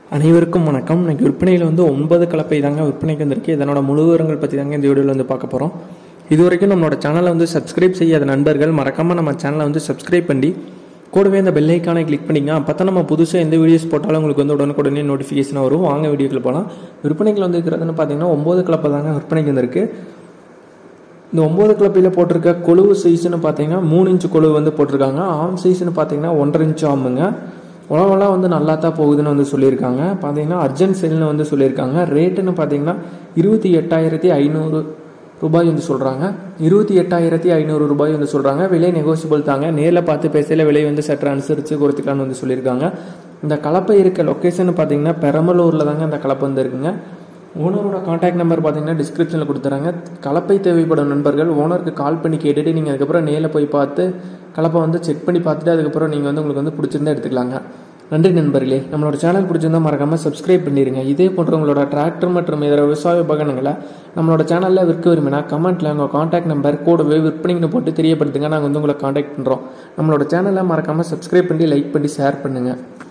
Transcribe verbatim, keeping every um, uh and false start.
அனைவருக்கும் வணக்கம். இன்னைக்கு விற்பனையில் வந்து ஒன்பது கலப்பை தாங்க விற்பனைக்கு வந்திருக்கு. இதனோட முழு விவரங்கள் பற்றி தாங்க இந்த வீடியோவில் வந்து பார்க்க போகிறோம். இது வரைக்கும் நம்மளோட சேனலை வந்து சப்ஸ்கிரைப் செய்யாத நண்பர்கள் மறக்காமல் நம்ம சேனலை வந்து சப்ஸ்கிரைப் பண்ணி கூடவே இந்த பெல் ஐக்கானை கிளிக் பண்ணிங்க. அப்போ தான் நம்ம புதுசாக எந்த வீடியோஸ் போட்டாலும் உங்களுக்கு வந்து உடனுக்குடனே நோட்டிஃபிகேஷன் வரும். வாங்க வீடியோக்குள்ள போகலாம். விற்பனைக்கு வந்து இருக்கிறதுன்னு பார்த்தீங்கன்னா ஒம்பது கலப்பை தாங்க விற்பனைக்கு வந்திருக்கு. இந்த ஒம்பது கிளப்பில் போட்டிருக்க கொழுவு சைஸ்ன்னு பார்த்தீங்கன்னா மூணு இன்ச்சு கொழுவு வந்து போட்டிருக்காங்க. ஆம் சைஸ்ன்னு பார்த்தீங்கன்னா ஒன்றரை இன்ச்சு ஆமுங்க. உழவெல்லாம் வந்து நல்லா தான் போகுதுன்னு வந்து சொல்லியிருக்காங்க. பார்த்தீங்கன்னா அர்ஜென்ட் சேல்னு வந்து சொல்லியிருக்காங்க. ரேட்டுன்னு பார்த்தீங்கன்னா இருபத்தி எட்டாயிரத்தி ஐநூறு ரூபாய் வந்து சொல்கிறாங்க. இருபத்தி எட்டாயிரத்தி ஐநூறு ரூபாய் வந்து சொல்கிறாங்க. விலை நெகோசியபிள் தாங்க. நேரில் பார்த்து பேசல விலை வந்து சற்று அனுசரித்து குறைச்சிக்கலான்னு வந்து சொல்லியிருக்காங்க. இந்த கலப்பை இருக்க லொக்கேஷன் பார்த்தீங்கன்னா பெரம்பலூரில் தாங்க இந்த கலப்பை வந்து இருக்குங்க. ஓனரோட கான்டாக்ட் நம்பர் பார்த்தீங்கன்னா டிஸ்கிரிப்ஷனில் கொடுத்துறாங்க. கலப்பை தேவைப்படும் நண்பர்கள் ஓனருக்கு கால் பண்ணி கேட்டுட்டு நீங்கள் அதுக்கப்புறம் நேரில் போய் பார்த்து கலப்பை வந்து செக் பண்ணி பார்த்துட்டு அதுக்கப்புறம் நீங்கள் வந்து உங்களுக்கு வந்து பிடிச்சிருந்தா எடுத்துக்கலாங்க. நன்றி நண்பர்களே. நம்மளோட சேனல் பிடிச்சிருந்தா மறக்காமல் சப்ஸ்கிரைப் பண்ணிடுங்க. இதே போன்ற உங்களோட டிராக்டர் மற்றும் இதர விவசாய உபகரணங்களை நம்மளோட சேனலில் விற்க விரும்பினா கமெண்ட்டில் உங்கள் கான்டாக்ட் நம்பர் கூடவே விற்பனைன்னு போட்டு தெரியப்படுத்துங்க. நாங்கள் வந்து உங்களை கான்டாக்ட் பண்ணுறோம். நம்மளோட சேனலை மறக்காமல் சப்ஸ்கிரைப் பண்ணி லைக் பண்ணி ஷேர் பண்ணுங்கள்.